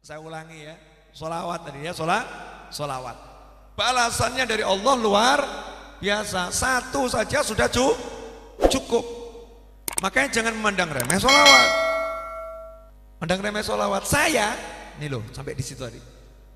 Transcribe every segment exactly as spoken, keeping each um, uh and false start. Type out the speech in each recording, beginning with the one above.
Saya ulangi ya, sholawat tadi ya, sholat, sholawat. Balasannya dari Allah luar biasa. Satu saja sudah cukup. Makanya jangan memandang remeh sholawat. Memandang remeh sholawat. Saya, nih loh, sampai di situ tadi.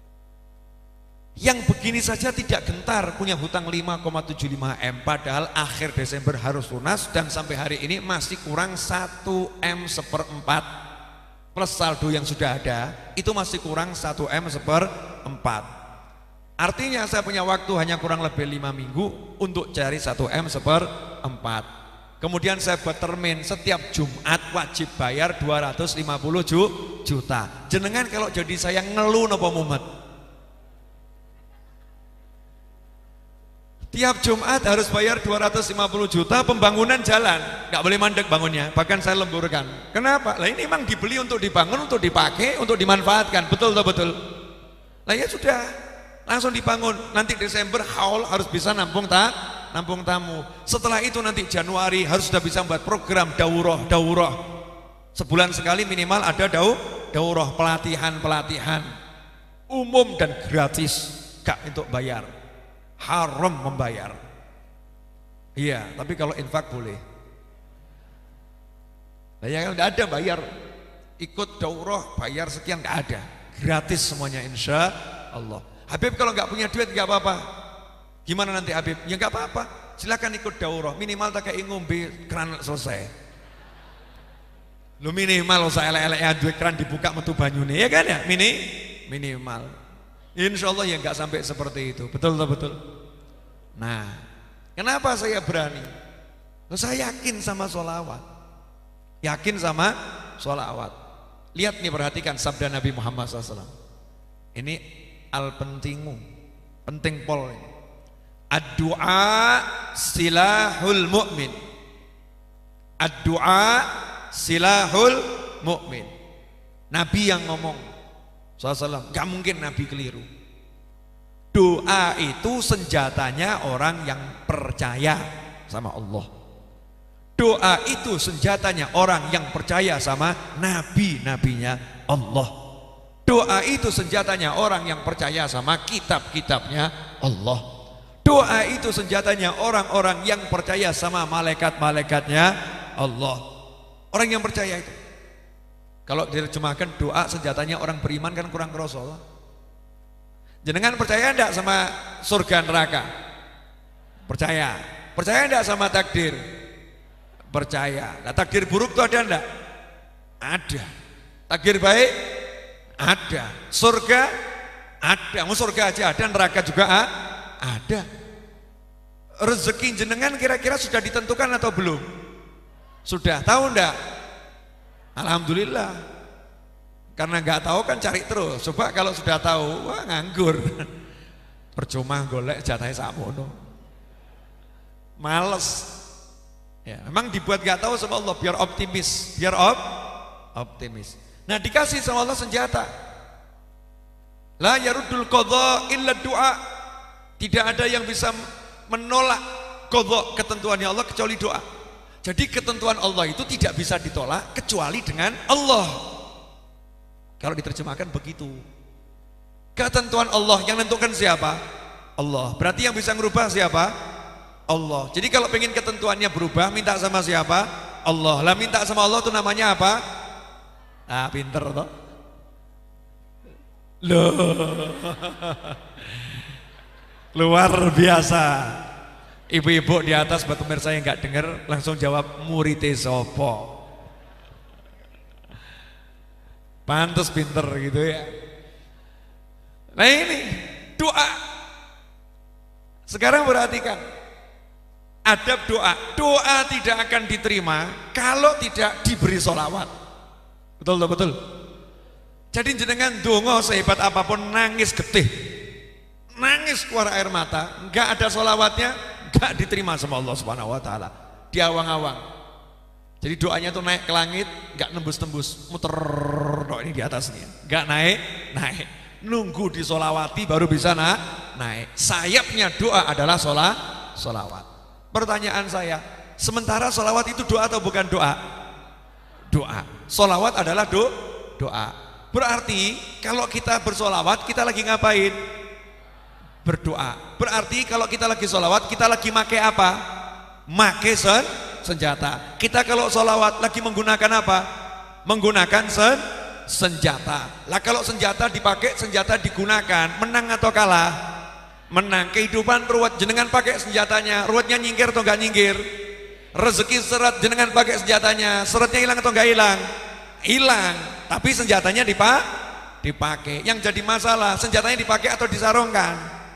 Yang begini saja tidak gentar, punya hutang lima koma tujuh lima M, padahal akhir Desember harus lunas dan sampai hari ini masih kurang satu M seperempat, plus saldo yang sudah ada itu masih kurang satu M seperempat. Artinya saya punya waktu hanya kurang lebih lima minggu untuk cari satu M seperempat. Kemudian saya buat termin setiap Jumat wajib bayar dua ratus lima puluh juta. Jenengan kalau jadi saya ngeluh napa mumet? Tiap Jumat harus bayar dua ratus lima puluh juta pembangunan jalan, nggak boleh mandek bangunnya, bahkan saya lemburkan. Kenapa? Lah ini memang dibeli untuk dibangun, untuk dipakai, untuk dimanfaatkan, betul atau betul? Lah ya sudah, langsung dibangun. Nanti Desember haul harus bisa nampung tak, nampung tamu. Setelah itu nanti Januari harus sudah bisa buat program daurah, daurah. Sebulan sekali minimal ada dau, daurah, pelatihan, pelatihan umum dan gratis, gak untuk bayar. Haram membayar. Iya, tapi kalau infak boleh. Nah, yang tidak ada bayar, ikut daurah bayar sekian, nggak ada, gratis semuanya insya Allah. Habib kalau nggak punya duit nggak apa-apa. Gimana nanti Habib? Ya nggak apa-apa. Silakan ikut daurah. Minimal tak kayak ngombe keran selesai. Lu minimal saya elek-elek duit keran dibuka metu banyune, ya kan ya? Mini minimal. Insya Allah ya nggak sampai seperti itu, betul betul betul. Nah, kenapa saya berani? Saya yakin sama sholawat, yakin sama sholawat. Lihat nih, perhatikan sabda Nabi Muhammad shallallahu alaihi wasallam. Ini al pentingu, penting pol. Ad-du'a silahul mu'min. Ad-du'a silahul mu'min. Nabi yang ngomong sallallahu alaihi wasallam, gak mungkin Nabi keliru. Doa itu senjatanya orang yang percaya sama Allah. Doa itu senjatanya orang yang percaya sama nabi-nabinya Allah. Doa itu senjatanya orang yang percaya sama kitab-kitabnya Allah. Doa itu senjatanya orang-orang yang percaya sama malaikat-malaikatnya Allah. Orang yang percaya itu. Kalau diterjemahkan doa senjatanya orang beriman kan kurang kerasa. Jenengan percaya enggak sama surga neraka? Percaya. Percaya enggak sama takdir? Percaya. Nah, takdir buruk itu ada enggak? Ada. Takdir baik? Ada. Surga? Ada. Mau surga aja ada, neraka juga ah? Ada. Rezeki jenengan kira-kira sudah ditentukan atau belum? Sudah. Tahu enggak? Alhamdulillah. Karena nggak tahu kan cari terus. Coba kalau sudah tahu, wah nganggur. Percuma golek jatahnya samono. Males. Ya, memang dibuat nggak tahu sama Allah biar optimis, biar op, optimis. Nah, dikasih sama Allah senjata. La yaruddul qadha illa du'a. Tidak ada yang bisa menolak qadha, ketentuannya Allah, kecuali doa. Jadi ketentuan Allah itu tidak bisa ditolak kecuali dengan Allah. Kalau diterjemahkan begitu. Ketentuan Allah yang menentukan siapa? Allah. Berarti yang bisa merubah siapa? Allah. Jadi kalau pengen ketentuannya berubah, minta sama siapa? Allah. Lah minta sama Allah itu namanya apa? Ah, pinter toh. Loh. Luar biasa. Ibu-ibu di atas buat pemirsa yang nggak dengar langsung jawab murite sopo. Pantes pinter gitu ya. Nah ini doa. Sekarang perhatikan adab doa. Doa tidak akan diterima kalau tidak diberi sholawat. Betul betul betul. Jadi jenengan dongo sehebat apapun nangis getih, nangis keluar air mata, nggak ada sholawatnya, nggak diterima sama Allah Subhanahu Wa Taala. Diawang-awang. Jadi doanya tuh naik ke langit, nggak nembus-nembus, muter doa ini di atasnya, nggak naik, naik, nunggu disolawati baru bisa na naik. Sayapnya doa adalah sholat, sholawat. Pertanyaan saya, sementara sholawat itu doa atau bukan doa? Doa. Sholawat adalah do, doa. Berarti kalau kita bersolawat kita lagi ngapain? Berdoa. Berarti kalau kita lagi solawat kita lagi make apa? Make sen senjata. Kita kalau solawat lagi menggunakan apa? Menggunakan sen senjata. Lah kalau senjata dipakai, senjata digunakan, menang atau kalah? Menang. Kehidupan ruwet, jenengan pakai senjatanya, ruwetnya nyingkir atau enggak nyingkir? Rezeki seret, jenengan pakai senjatanya, seretnya hilang atau enggak hilang? Hilang. Tapi senjatanya dipak dipakai. Yang jadi masalah senjatanya dipakai atau disarungkan?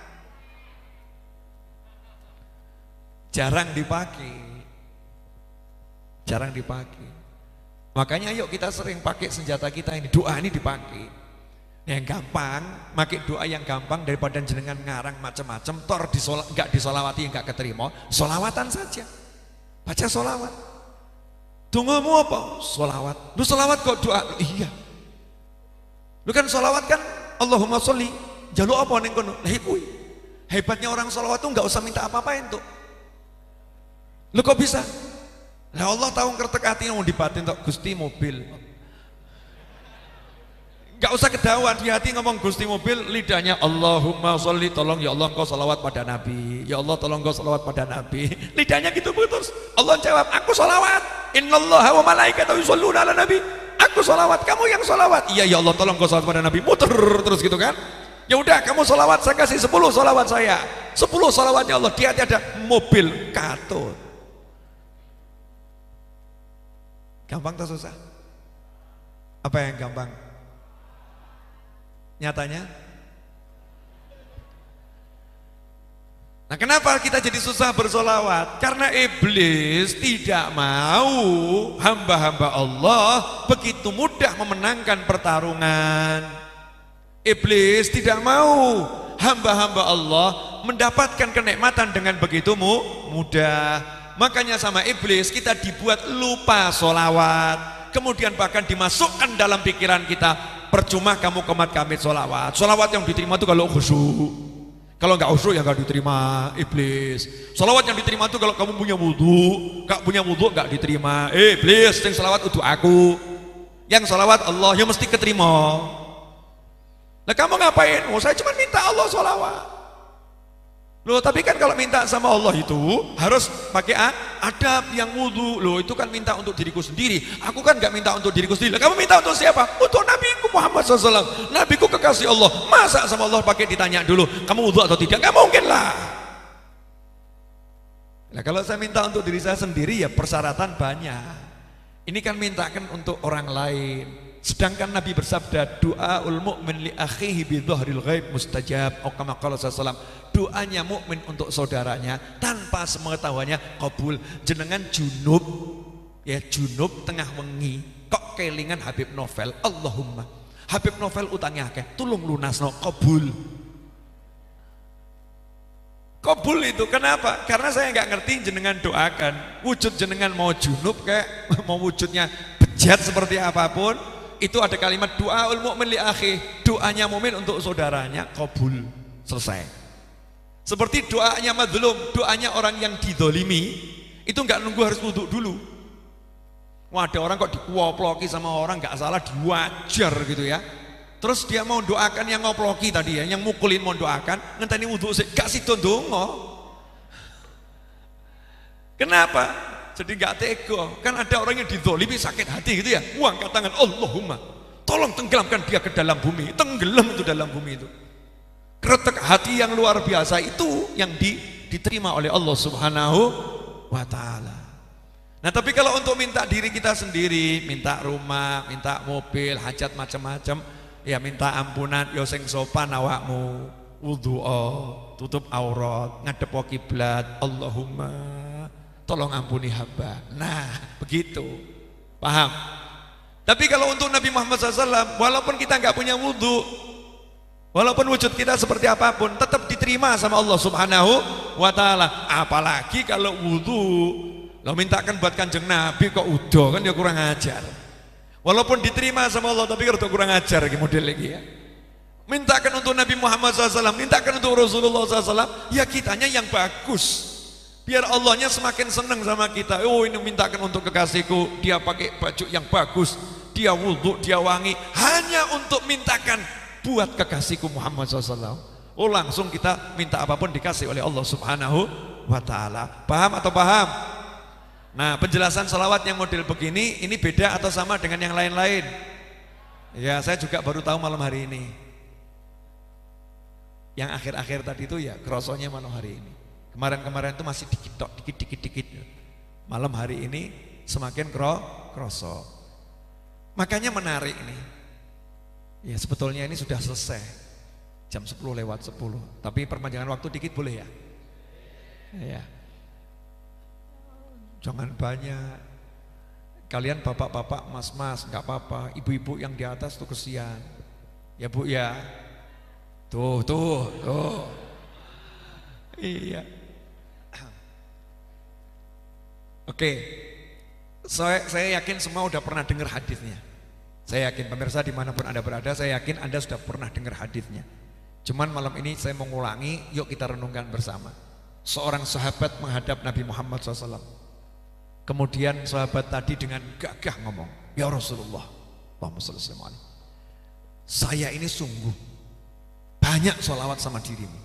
Jarang dipakai. Jarang dipakai. Makanya yuk kita sering pakai senjata kita ini, doa ini dipakai. Yang gampang, pakai doa yang gampang daripada jenengan ngarang macam-macam, tor disola, enggak disolawati, enggak keterima, solawatan saja. Baca solawat. Tunggumu apa? Solawat. Lu solawat kok doa? Lu, iya. Lu kan solawat kan Allahumma sholli. Jaluk apa ning kono? Lah iku. Hebatnya orang solawat tuh enggak usah minta apa-apain tuh. Lu kok bisa? Lah Allah tahu ngertek hati mau dibatin tok Gusti mobil. Enggak usah kedawan di hati ngomong Gusti mobil, lidahnya Allahumma sholli, tolong ya Allah engkau salawat pada Nabi. Ya Allah tolong engkau salawat pada Nabi. Lidahnya gitu putus. Allah jawab, aku salawat. Innallaha wa malaikatahu yusholluna ala nabi. Aku salawat, kamu yang salawat. Iya ya Allah tolong engkau salawat pada Nabi. Muter terus gitu kan. Ya udah kamu salawat, saya kasih sepuluh salawat saya. sepuluh salawatnya Allah. Di hati ada mobil katut. Gampang atau susah? Apa yang gampang? Nyatanya? Nah kenapa kita jadi susah bersolawat? Karena iblis tidak mau hamba-hamba Allah begitu mudah memenangkan pertarungan. Iblis tidak mau hamba-hamba Allah mendapatkan kenikmatan dengan begitu mudah. Makanya sama iblis kita dibuat lupa solawat. Kemudian bahkan dimasukkan dalam pikiran kita, percuma kamu komat kamit solawat. Solawat yang diterima itu kalau khusyuk. Kalau nggak khusyuk ya nggak diterima iblis. Solawat yang diterima itu kalau kamu punya wudhu. Nggak punya wudhu nggak diterima iblis. Yang solawat untuk aku. Yang solawat Allah yang mesti keterima. Nah kamu ngapain? Oh saya cuma minta Allah solawat. Loh tapi kan kalau minta sama Allah itu harus pakai adab yang wudhu. Loh itu kan minta untuk diriku sendiri. Aku kan gak minta untuk diriku sendiri. Kamu minta untuk siapa? Untuk Nabiku Muhammad shallallahu alaihi wasallam. Nabiku kekasih Allah. Masa sama Allah pakai ditanya dulu kamu wudhu atau tidak? Gak mungkin lah. Nah kalau saya minta untuk diri saya sendiri ya persyaratan banyak. Ini kan mintakan untuk orang lain. Sedangkan Nabi bersabda, doaul mu'min li akhihi bi dhahril ghaib mustajab. Atau kama qala sallallahu alaihi wasallam, doanya mukmin untuk saudaranya tanpa sepengetahuannya kabul. Jenengan junub, ya junub tengah wengi, kok kelingan Habib Novel, Allahumma Habib Novel utangnya akeh, tulung lunasno, kabul. Kabul itu kenapa? Karena saya nggak ngerti jenengan doakan. Wujud jenengan mau junub kayak mau wujudnya bejat seperti apapun. Itu ada kalimat doaul mu'min li akhi, doanya mukmin untuk saudaranya kabul, selesai. Seperti doanya madzlum, doanya orang yang didolimi itu nggak nunggu harus wudhu dulu. Wah ada orang kok dikuoploki sama orang nggak salah diwajar gitu ya. Terus dia mau doakan yang ngoploki tadi ya, yang mukulin mau doakan, ngenteni wudhu sih, gak sido ndonga. Kenapa? Jadi gak tega, kan ada orang yang dizolimi sakit hati gitu ya, angkat tangan, Allahumma tolong tenggelamkan dia ke dalam bumi, tenggelam itu dalam bumi itu. Kretek hati yang luar biasa itu yang di, diterima oleh Allah subhanahu wa ta'ala. Nah tapi kalau untuk minta diri kita sendiri, minta rumah, minta mobil, hajat macam-macam, ya minta ampunan, yo sing sopan awakmu, wudhu'a, tutup aurat, ngadep kiblat, Allahumma tolong ampuni hamba. Nah begitu, paham? Tapi kalau untuk Nabi Muhammad shallallahu alaihi wasallam, walaupun kita nggak punya wudhu, walaupun wujud kita seperti apapun, tetap diterima sama Allah subhanahu wa ta'ala. Apalagi kalau wudhu lo mintakan buat kanjeng Nabi kok udah, kan ya kurang ajar. Walaupun diterima sama Allah tapi kalau kurang ajar lagi model lagi ya. Mintakan untuk Nabi Muhammad shallallahu alaihi wasallam, mintakan untuk Rasulullah shallallahu alaihi wasallam, ya kitanya yang bagus. Biar Allahnya semakin senang sama kita. Oh ini mintakan untuk kekasihku, dia pakai baju yang bagus, dia wudhu, dia wangi, hanya untuk mintakan buat kekasihku Muhammad shallallahu alaihi wasallam. Oh, langsung kita minta apapun dikasih oleh Allah Subhanahu wa ta'ala. Paham atau paham? Nah, penjelasan salawat yang model begini, ini beda atau sama dengan yang lain-lain? Ya, saya juga baru tahu malam hari ini. Yang akhir-akhir tadi itu ya kerosonya malam hari ini. Kemarin-kemarin itu masih dikit dikit dikit dikit. Malam hari ini semakin kro kroso. Makanya menarik nih. Ya, sebetulnya ini sudah selesai. Jam sepuluh lewat sepuluh. Tapi perpanjangan waktu dikit boleh ya? Ya. Jangan banyak. Kalian bapak-bapak, mas-mas, nggak apa-apa. Ibu-ibu yang di atas tuh kesian. Ya Bu ya. Tuh, tuh, tuh. Iya. Oke. Saya, saya yakin semua udah pernah dengar hadisnya. Saya yakin pemirsa dimanapun Anda berada, saya yakin Anda sudah pernah dengar hadisnya. Cuman malam ini saya mau ngulangi, yuk kita renungkan bersama. Seorang sahabat menghadap Nabi Muhammad shallallahu alaihi wasallam. Kemudian sahabat tadi dengan gagah ngomong, ya Rasulullah, Allahumma shalli alaihi, saya ini sungguh banyak sholawat sama dirimu.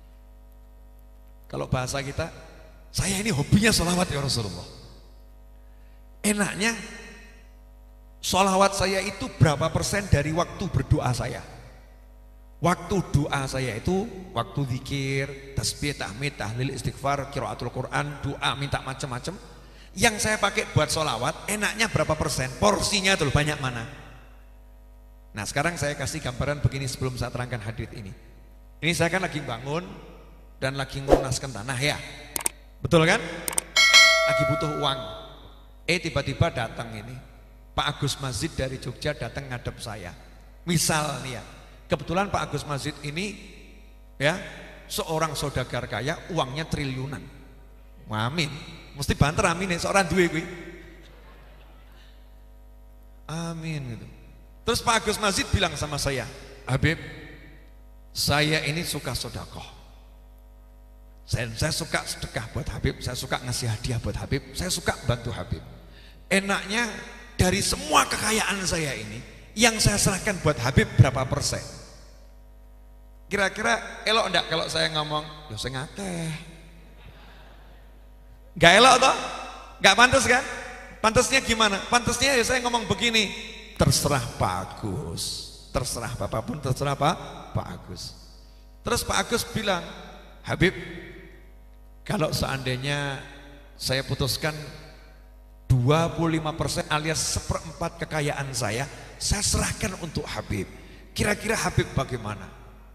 Kalau bahasa kita, saya ini hobinya sholawat ya Rasulullah. Enaknya sholawat saya itu berapa persen dari waktu berdoa saya? Waktu doa saya itu waktu zikir, tasbih, tahmid, tahlil, istighfar, qiraatul Quran, doa minta macam-macam. Yang saya pakai buat sholawat enaknya berapa persen? Porsinya tuh banyak mana? Nah, sekarang saya kasih gambaran begini sebelum saya terangkan hadits ini. Ini saya kan lagi bangun dan lagi ngelunaskan tanah ya. Betul kan? Lagi butuh uang. Eh tiba-tiba datang ini Pak Agus Masjid dari Jogja datang ngadep saya. Misal nih ya, kebetulan Pak Agus Masjid ini ya seorang saudagar kaya, uangnya triliunan. Amin. Mesti banter amin ya, seorang duwe kuwi. Amin gitu. Terus Pak Agus Masjid bilang sama saya, Habib, saya ini suka sedekah. Saya, saya suka sedekah buat Habib, saya suka ngasih hadiah buat Habib, saya suka bantu Habib. Enaknya dari semua kekayaan saya ini, yang saya serahkan buat Habib berapa persen? Kira-kira elok enggak kalau saya ngomong, ya saya ngakeh. Gak elok toh? Gak pantas kan? Pantasnya gimana? Pantasnya ya saya ngomong begini, terserah Pak Agus, terserah Bapak pun terserah Pak Pak Agus. Terus Pak Agus bilang, Habib, kalau seandainya saya putuskan dua puluh lima persen alias seperempat kekayaan saya, saya serahkan untuk Habib. Kira-kira Habib bagaimana?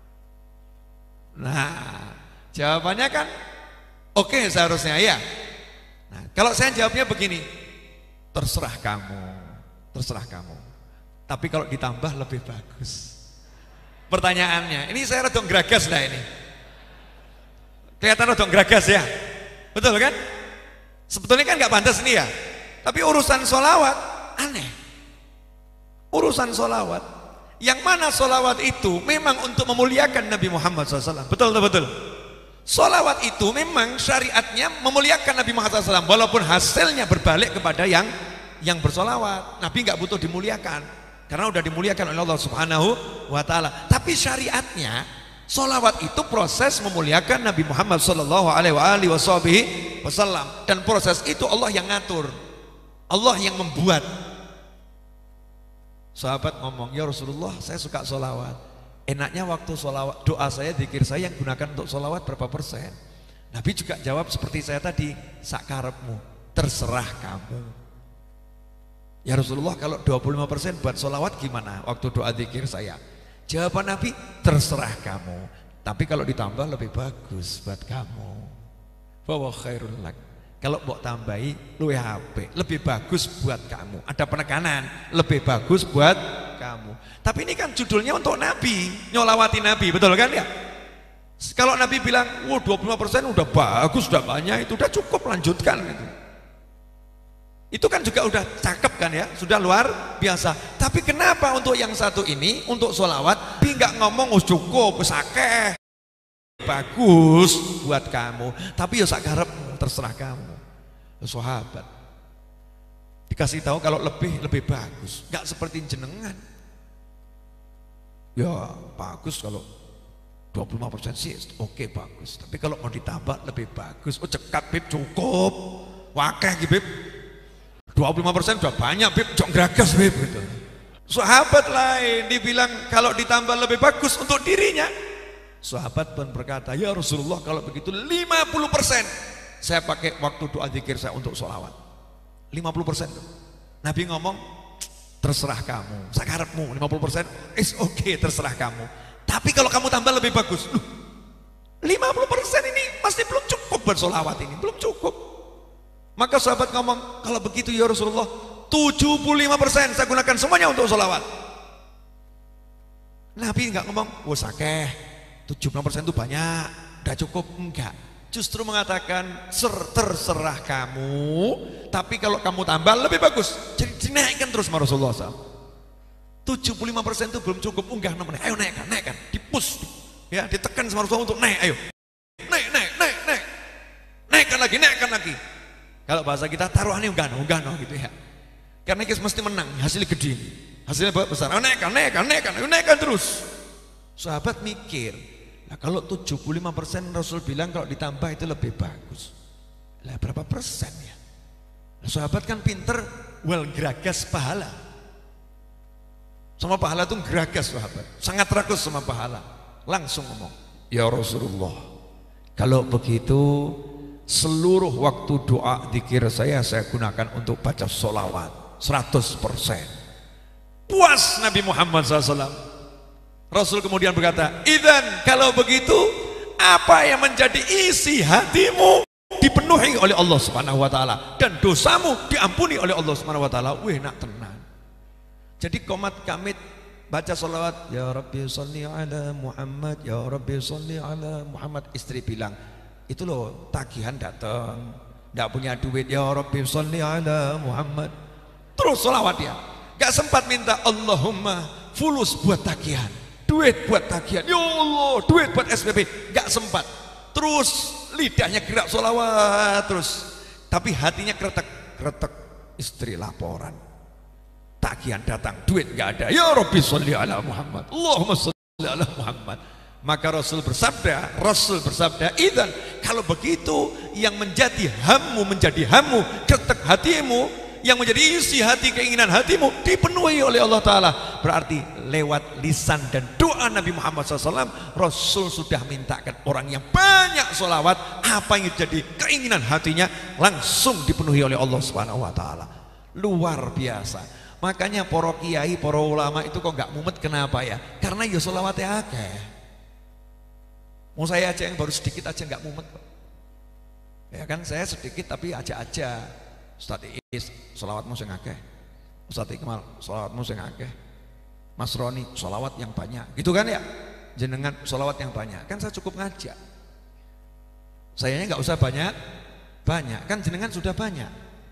Nah, jawabannya kan oke okay, seharusnya ya. Nah, kalau saya jawabnya begini, terserah kamu, terserah kamu. Tapi kalau ditambah lebih bagus. Pertanyaannya, ini saya rada geragas lah ini. Kelihatan rada geragas ya, betul kan? Sebetulnya kan nggak pantas nih ya. Tapi urusan sholawat aneh. Urusan sholawat, yang mana sholawat itu memang untuk memuliakan Nabi Muhammad shallallahu alaihi wasallam. Betul betul betul. Sholawat itu memang syariatnya memuliakan Nabi Muhammad shallallahu alaihi wasallam, walaupun hasilnya berbalik kepada yang yang bersolawat. Nabi nggak butuh dimuliakan karena udah dimuliakan oleh Allah Subhanahu wa ta'ala. Tapi syariatnya sholawat itu proses memuliakan Nabi Muhammad Sallallahu Alaihi Wasallam, dan proses itu Allah yang ngatur, Allah yang membuat. Sahabat ngomong, ya Rasulullah, saya suka sholawat. Enaknya waktu sholawat, doa saya, zikir saya yang gunakan untuk sholawat berapa persen? Nabi juga jawab seperti saya tadi, sakarepmu, terserah kamu. Ya Rasulullah, kalau dua puluh lima persen buat sholawat gimana waktu doa zikir saya? Jawaban Nabi, terserah kamu. Tapi kalau ditambah lebih bagus buat kamu. Wa khairul lak. Kalau mau tambahi lu H P, lebih bagus buat kamu. Ada penekanan, lebih bagus buat kamu. Tapi ini kan judulnya untuk Nabi, nyolawati Nabi, betul kan ya? Kalau Nabi bilang, "Wah, dua puluh lima persen udah bagus, udah banyak, itu udah cukup, lanjutkan gitu." Itu kan juga udah cakep kan ya, sudah luar biasa. Tapi kenapa untuk yang satu ini, untuk sholawat, dia nggak ngomong oh cukup, sakeh, bagus buat kamu, tapi ya sakarep, terserah kamu. Sahabat, Dikasih tahu kalau lebih lebih bagus, nggak seperti jenengan. Ya bagus kalau dua puluh lima persen sih oke bagus, tapi kalau mau ditambah lebih bagus. Oh cekat Bib cukup, wakeh Bib, dua puluh lima persen udah banyak Bib, jok geragas Bib gitu. Sahabat lain dibilang kalau ditambah lebih bagus untuk dirinya. Sahabat pun berkata, ya Rasulullah kalau begitu lima puluh persen saya pakai waktu doa zikir saya untuk sholawat. lima puluh persen tuh. Nabi ngomong, terserah kamu, sakarepmu lima puluh persen is oke okay, terserah kamu. Tapi kalau kamu tambah lebih bagus. Loh, lima puluh persen ini masih belum cukup bersolawat ini, belum cukup. Maka sahabat ngomong, kalau begitu ya Rasulullah, tujuh puluh lima persen saya gunakan semuanya untuk solawat. Nabi enggak ngomong, wah sakeh, tujuh puluh lima persen itu banyak, udah cukup, enggak. Justru mengatakan, terserah kamu, tapi kalau kamu tambah lebih bagus. Jadi dinaikkan terus sama Rasulullah shallallahu alaihi wasallam. tujuh puluh lima persen itu belum cukup, unggah nomornya, ayo naikkan, naikkan, dipus, ya, ditekan sama Rasulullah untuk naik, ayo, naik, naik, naik, naik, naikkan lagi, naikkan lagi. Kalau bahasa kita taruhannya unggah, unggah, gitu ya. Karena kita mesti menang, hasilnya gede, hasilnya besar, ayo naikkan, naikkan, naikkan, ayo naikkan terus. Sahabat mikir, nah kalau tujuh puluh lima persen Rasul bilang kalau ditambah itu lebih bagus. Lah berapa persen ya? Nah, sahabat kan pinter, well geragas pahala. Sama pahala itu geragas sahabat, sangat rakus sama pahala. Langsung ngomong, ya Rasulullah, kalau begitu seluruh waktu doa zikir saya saya gunakan untuk baca sholawat seratus persen. Puas Nabi Muhammad shallallahu alaihi wasallam. Rasul kemudian berkata, idzan kalau begitu apa yang menjadi isi hatimu dipenuhi oleh Allah Subhanahu wa taala dan dosamu diampuni oleh Allah Subhanahu wa taala. Wih nak tenang. Jadi komat kamit baca sholawat, ya Rabbi sholli ala Muhammad, ya Rabbi sholli ala Muhammad. Istri bilang, itu loh tagihan datang, tidak punya duit, ya Rabbi sholli ala Muhammad. Terus sholawat dia, gak sempat minta Allahumma fulus buat tagihan, duit buat tagihan, ya Allah duit buat S P P, gak sempat. Terus lidahnya gerak sholawat terus, tapi hatinya kretek kretek. Istri laporan, tagihan datang, duit nggak ada. Ya Rabbi sholli ala Muhammad, Allahumma sholli ala Muhammad. Maka Rasul bersabda, Rasul bersabda, idzan kalau begitu yang menjadi hammu menjadi hammu, kretek hatimu, yang menjadi isi hati keinginan hatimu dipenuhi oleh Allah Ta'ala. Berarti lewat lisan dan doa Nabi Muhammad shallallahu alaihi wasallam, Rasul sudah mintakan orang yang banyak sholawat, apa yang jadi keinginan hatinya langsung dipenuhi oleh Allah Subhanahu Wa Ta'ala. Luar biasa. Makanya para kiai, para ulama itu kok nggak mumet, kenapa ya? Karena ya sholawatnya akeh. Mau saya aja yang baru sedikit aja nggak mumet kok. Ya kan saya sedikit tapi aja-aja. Ustaz Iis sholawatmu sing akeh, Ustaz Ikmal sholawatmu sing akeh, Mas Roni sholawat yang banyak, gitu kan ya? Jenengan sholawat yang banyak, kan saya cukup ngajak. Sayanya nggak usah banyak, banyak kan jenengan sudah banyak.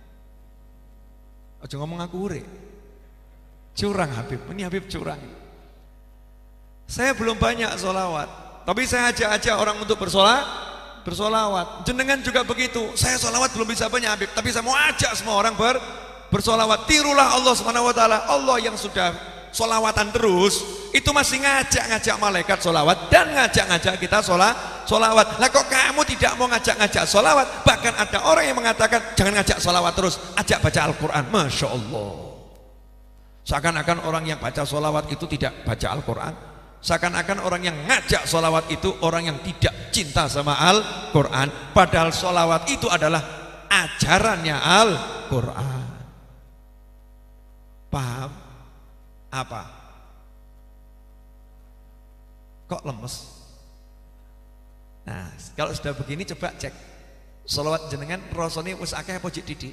Aja ngomong aku ure, curang Habib, ini Habib curang. Saya belum banyak sholawat, tapi saya ajak-ajak orang untuk bersolat. Bersolawat, jenengan juga begitu. Saya solawat belum bisa banyak Habib, tapi saya mau ajak semua orang ber, bersolawat. Tirulah Allah Subhanahu Wa Taala. Allah yang sudah solawatan terus, itu masih ngajak-ngajak malaikat solawat dan ngajak-ngajak kita sholat, solawat. Lah kok kamu tidak mau ngajak-ngajak solawat? Bahkan ada orang yang mengatakan jangan ngajak solawat terus, ajak baca Al-Quran. Masya Allah. Seakan-akan orang yang baca solawat itu tidak baca Al-Quran. Seakan-akan orang yang ngajak solawat itu orang yang tidak cinta sama Al-Quran. Padahal solawat itu adalah ajarannya Al-Quran. Paham? Apa? Kok lemes? Nah, kalau sudah begini coba cek solawat jenengan rasane wis akeh apa jek didik?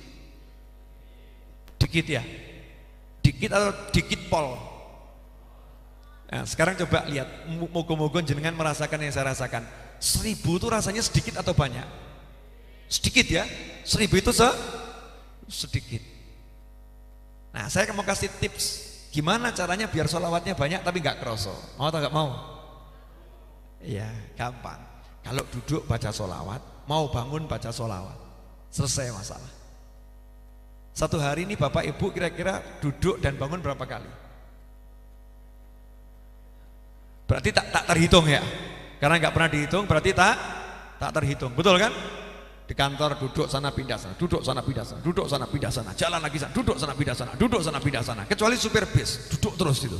Dikit ya? Dikit atau dikit pol? Nah, sekarang coba lihat, moga-moga jenengan merasakan yang saya rasakan. Seribu itu rasanya sedikit atau banyak? Sedikit ya, seribu itu se sedikit. Nah, saya mau kasih tips gimana caranya biar sholawatnya banyak tapi nggak kerasa. Mau atau nggak mau? Iya, gampang. Kalau duduk baca sholawat, mau bangun baca sholawat, selesai masalah. Satu hari ini Bapak Ibu kira-kira duduk dan bangun berapa kali? Berarti tak, tak terhitung ya. Karena nggak pernah dihitung berarti tak tak terhitung. Betul kan? Di kantor duduk sana pindah sana, duduk sana pindah sana, duduk sana pindah sana, jalan lagi sana, duduk sana pindah sana, duduk sana pindah sana. Kecuali supir bis, duduk terus itu.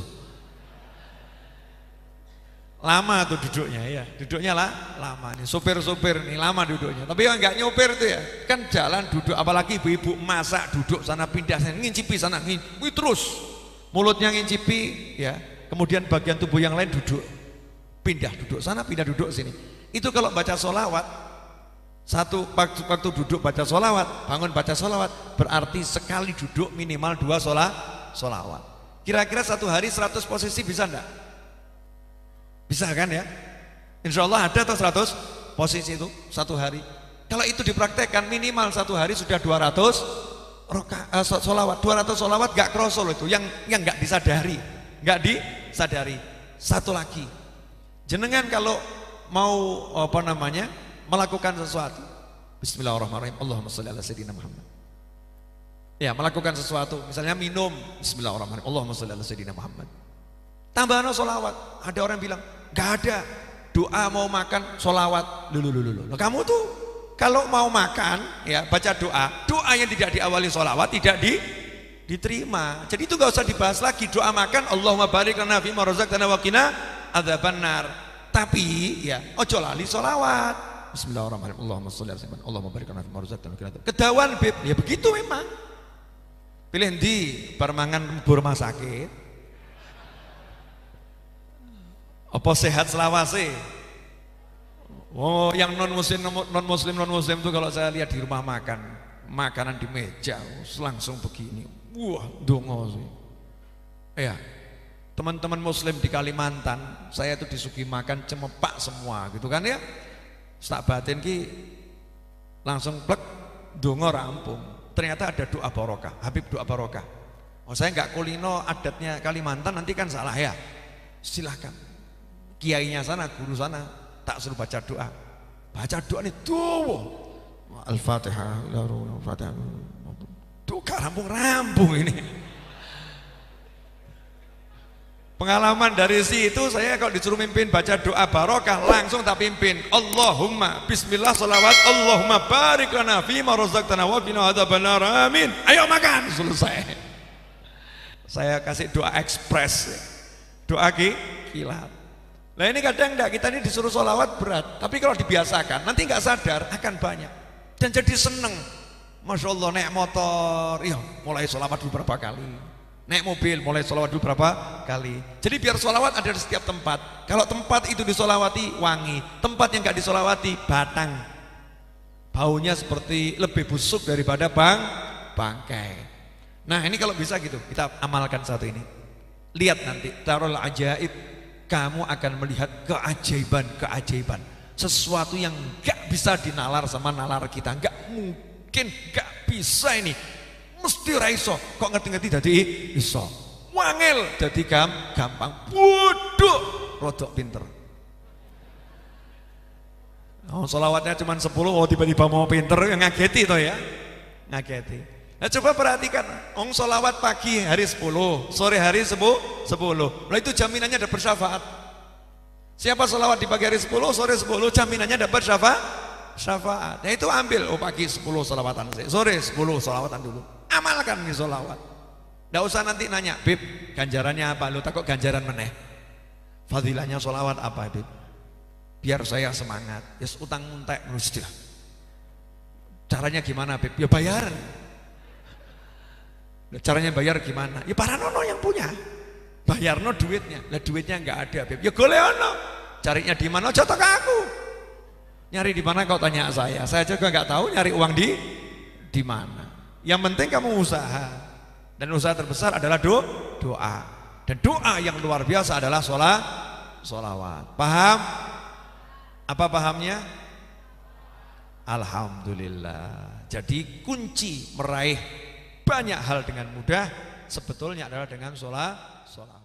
Lama tuh duduknya ya, duduknya lah lama nih, sopir-sopir nih lama duduknya. Tapi yang nggak nyopir tuh ya, kan jalan duduk, apalagi ibu-ibu masak duduk sana pindah sana, ngincipi sana, ngincipi terus, mulutnya ngincipi ya, kemudian bagian tubuh yang lain duduk, pindah duduk sana, pindah duduk sini. Itu kalau baca sholawat, satu waktu, waktu duduk baca sholawat, bangun baca sholawat, berarti sekali duduk minimal dua sholat, sholawat. Kira-kira satu hari seratus posisi bisa enggak? Bisa kan ya? Insya Allah ada atau seratus posisi itu satu hari. Kalau itu dipraktekkan minimal satu hari sudah dua ratus roka, uh, solawat. dua ratus solawat gak krosol itu, yang yang gak disadari, gak disadari. Satu lagi, jenengan kalau mau apa namanya melakukan sesuatu, Bismillahirrahmanirrahim, Allahumma sholli ala sayyidina Muhammad. Ya, melakukan sesuatu, misalnya minum, Bismillahirrahmanirrahim, Allahumma sholli ala sayyidina Muhammad. Tambahan solawat. Ada orang bilang gak ada doa mau makan solawat. Lulu lulu lulu. Kamu tuh kalau mau makan ya baca doa, doa yang tidak diawali solawat tidak di, diterima. Jadi itu gak usah dibahas lagi. Doa makan Allahumma barik lana fima razaqtana wa qina adzabannar. Tapi ya ojo lali solawat. Bismillahirrahmanirrahim. Allahumma sholli ala sayyidina Allahumma barik lana fima razaqtana wa qina adzabannar. Kedawan beb, ya begitu memang. Pilih di permangan rumah sakit. Apa sehat selawase? Oh, yang non muslim non muslim non muslim itu kalau saya lihat di rumah makan, makanan di meja langsung begini. Wah, dongo sih. Ya, teman-teman muslim di Kalimantan, saya itu disuguhi makan cemepak semua, gitu kan ya? Tak batin ki langsung plek dongo rampung. Ternyata ada doa barokah, Habib doa barokah. Oh, saya nggak kulino adatnya Kalimantan, nanti kan salah ya. Silahkan. Kiainya sana, guru sana tak suruh baca doa. Baca doa ini tuh Al-Fatihah, Al-Fatihah. Tuh rampung-rampung ini. Pengalaman dari situ saya kalau disuruh mimpin baca doa barokah langsung tak pimpin. Allahumma bismillah sholawat Allahumma barik lana fima razaqtana wa qina adzabannar. Amin. Ayo makan, selesai. Saya kasih doa ekspres. Doa kilat. Nah ini kadang enggak, kita ini disuruh sholawat berat, tapi kalau dibiasakan nanti nggak sadar akan banyak dan jadi seneng. Masya Allah, naik motor, iya mulai sholawat dulu berapa kali, naik mobil mulai sholawat dulu berapa kali. Jadi biar sholawat ada di setiap tempat. Kalau tempat itu disolawati wangi, tempat yang nggak disolawati batang, baunya seperti lebih busuk daripada bang bangkai. Nah ini kalau bisa gitu kita amalkan satu ini. Lihat nanti tarul ajaib, kamu akan melihat keajaiban-keajaiban, sesuatu yang gak bisa dinalar sama nalar kita, gak mungkin, gak bisa ini, mesti raiso. Kok ngerti-ngerti jadi iso, wangel jadi gam, gampang, bodoh, rodok pinter. Oh, sholawatnya cuma sepuluh, oh tiba-tiba mau pinter, ngageti toh ya, ngageti. Nah coba perhatikan, ong sholawat pagi hari sepuluh, sore hari sepuluh. Nah itu jaminannya dapat syafaat. Siapa sholawat di pagi hari sepuluh, sore sepuluh, jaminannya dapat syafaat. Syafaat. Nah itu ambil, oh pagi sepuluh sholawatan, sore sepuluh sholawatan dulu. Amalkan nih sholawat. Nggak usah nanti nanya, Bib, ganjarannya apa? Lu takut ganjaran meneh. Fadilahnya sholawat apa, Bib? Biar saya semangat. Ya yes, utang untek mesti lah. Caranya gimana, Bib? Ya bayaran. Caranya bayar gimana? Ya para nono yang punya. Bayar no duitnya. Lah duitnya nggak ada, Beb. Ya golek ono. Carinya di mana? Jatuh ke aku. Nyari di mana kau tanya saya? Saya juga nggak tahu nyari uang di di mana. Yang penting kamu usaha. Dan usaha terbesar adalah do, doa. Dan doa yang luar biasa adalah sholat, sholawat. Paham? Apa pahamnya? Alhamdulillah. Jadi kunci meraih banyak hal dengan mudah sebetulnya adalah dengan sholat, sholat.